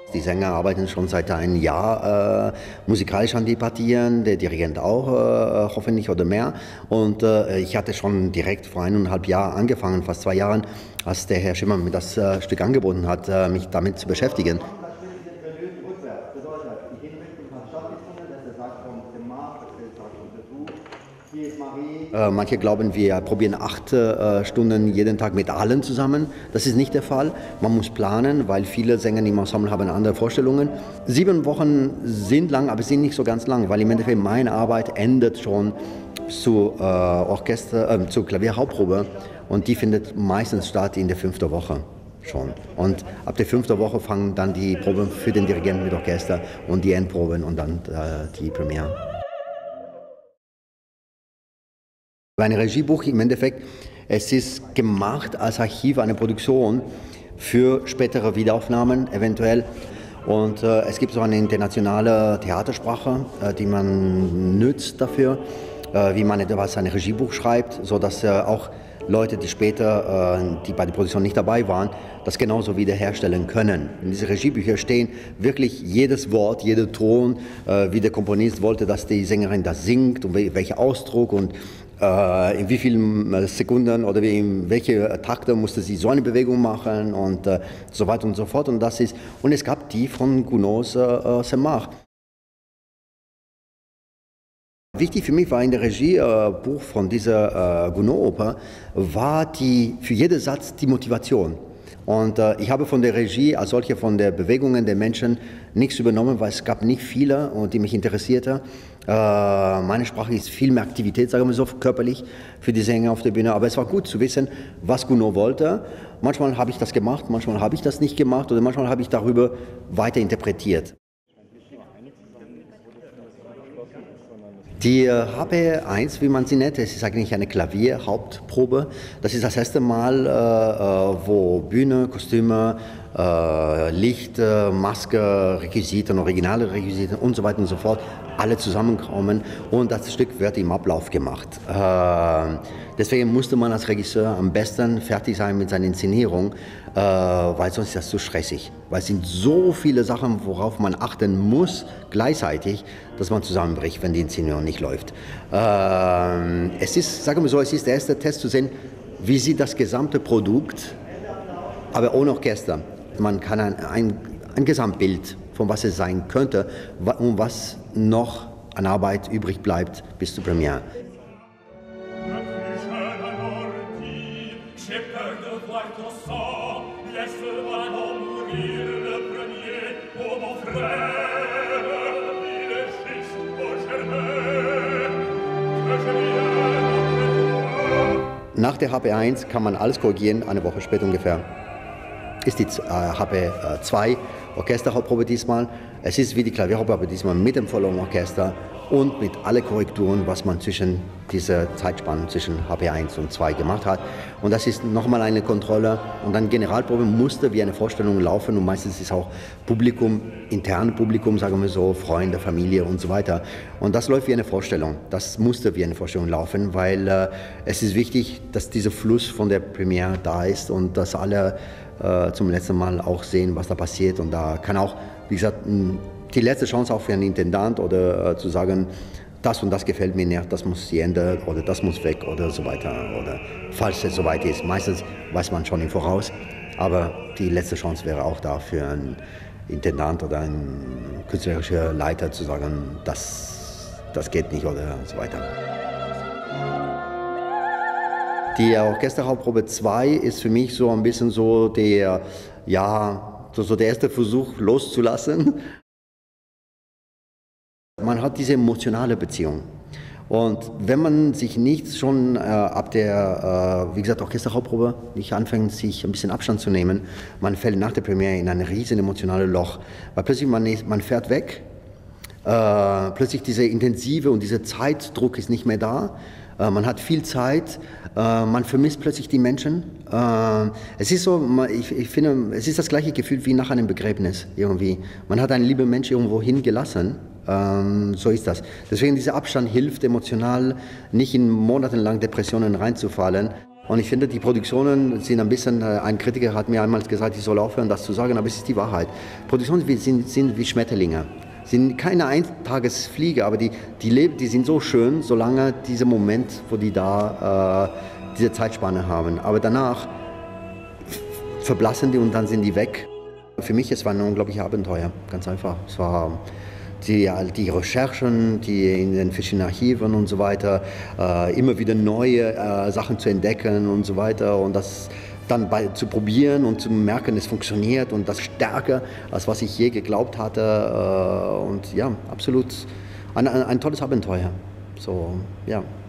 Die Sänger arbeiten schon seit einem Jahr musikalisch an die Partien, der Dirigent auch, hoffentlich oder mehr. Und ich hatte schon direkt vor 1,5 Jahren angefangen, fast 2 Jahren, als der Herr Schimmer mir das Stück angeboten hat, mich damit zu beschäftigen. Manche glauben, wir probieren 8 Stunden jeden Tag mit allen zusammen. Das ist nicht der Fall. Man muss planen, weil viele Sänger im Ensemble haben andere Vorstellungen. 7 Wochen sind lang, aber sind nicht so ganz lang, weil im Endeffekt meine Arbeit endet schon zu zur Klavierhauptprobe und die findet meistens statt in der 5. Woche schon. Und ab der 5. Woche fangen dann die Proben für den Dirigenten mit Orchester und die Endproben und dann die Premiere. Ein Regiebuch im Endeffekt, es ist gemacht als Archiv, eine Produktion für spätere Wiederaufnahmen eventuell. Und es gibt so eine internationale Theatersprache, die man nützt dafür, wie man etwas ein Regiebuch schreibt, sodass auch Leute, die später, die bei der Produktion nicht dabei waren, das genauso wiederherstellen können. In diesen Regiebüchern stehen wirklich jedes Wort, jeder Ton, wie der Komponist wollte, dass die Sängerin das singt und welcher Ausdruck und in wie vielen Sekunden oder in welche Takte musste sie so eine Bewegung machen und so weiter und so fort. Und es gab die von Gounod Saint-Marc. Wichtig für mich war in der Regiebuch von dieser Gounod-Oper, war für jeden Satz die Motivation. Und ich habe von der Regie als solche, von den Bewegungen der Menschen nichts übernommen, weil es gab nicht viele, die mich interessierten. Meine Sprache ist viel mehr Aktivität, sagen wir so, körperlich für die Sänger auf der Bühne. Aber es war gut zu wissen, was Gounod wollte. Manchmal habe ich das gemacht, manchmal habe ich das nicht gemacht oder manchmal habe ich darüber weiter interpretiert. Die HP1, wie man sie nennt, es ist eigentlich eine Klavierhauptprobe. Das ist das erste Mal, wo Bühne, Kostüme, Licht, Maske, Requisiten, originale Requisiten und so weiter und so fort, alle zusammenkommen und das Stück wird im Ablauf gemacht. Deswegen musste man als Regisseur am besten fertig sein mit seiner Inszenierung, weil sonst ist das zu stressig. Weil es sind so viele Sachen, worauf man achten muss, gleichzeitig, dass man zusammenbricht, wenn die Inszenierung nicht läuft. Es ist, sagen wir so, es ist der erste Test zu sehen, wie sieht das gesamte Produkt, aber ohne Orchester. Man kann ein Gesamtbild von was es sein könnte und was noch an Arbeit übrig bleibt bis zur Premiere. Nach der HP1 kann man alles korrigieren, eine Woche später ungefähr ist die HP2 Orchesterhauptprobe diesmal. Es ist wie die Klavierhauptprobe diesmal mit dem vollen Orchester und mit allen Korrekturen, was man zwischen dieser Zeitspanne zwischen HP1 und 2 gemacht hat. Und das ist nochmal eine Kontrolle und dann Generalprobe musste wie eine Vorstellung laufen und meistens ist auch Publikum, interne Publikum, sagen wir so, Freunde, Familie und so weiter. Und das läuft wie eine Vorstellung. Das musste wie eine Vorstellung laufen, weil es ist wichtig, dass dieser Fluss von der Premiere da ist und dass alle zum letzten Mal auch sehen, was da passiert. Und da kann auch, wie gesagt, die letzte Chance auch für einen Intendant oder zu sagen, das und das gefällt mir nicht, das muss sie ändern oder das muss weg oder so weiter. Oder falls es soweit ist. Meistens weiß man schon im Voraus, aber die letzte Chance wäre auch da für einen Intendant oder einen künstlerischen Leiter zu sagen, das geht nicht oder so weiter. Die Orchesterhauptprobe 2 ist für mich so ein bisschen so der erste Versuch loszulassen. Man hat diese emotionale Beziehung. Und wenn man sich nicht schon ab der, wie gesagt, Orchesterhauptprobe nicht anfängt, sich ein bisschen Abstand zu nehmen, man fällt nach der Premiere in ein riesen emotionales Loch. Weil plötzlich man fährt weg, plötzlich dieser intensive und dieser Zeitdruck ist nicht mehr da. Man hat viel Zeit, man vermisst plötzlich die Menschen. Es ist so, ich finde, es ist das gleiche Gefühl wie nach einem Begräbnis irgendwie. Man hat einen lieben Mensch irgendwo hingelassen, so ist das. Deswegen dieser Abstand hilft emotional, nicht in monatelang Depressionen reinzufallen. Und ich finde, die Produktionen sind ein bisschen, ein Kritiker hat mir einmal gesagt, ich soll aufhören, das zu sagen, aber es ist die Wahrheit. Produktionen sind wie Schmetterlinge. Sind keine Eintagesfliege, aber die sind so schön, solange dieser Moment, wo die da diese Zeitspanne haben. Aber danach verblassen die und dann sind die weg. Für mich, es war ein unglaubliches Abenteuer, ganz einfach. Es war die Recherchen, die in den verschiedenen Archiven und so weiter, immer wieder neue Sachen zu entdecken und so weiter und das dann zu probieren und zu merken, es funktioniert und das stärker, als was ich je geglaubt hatte und ja, absolut ein tolles Abenteuer. So, ja.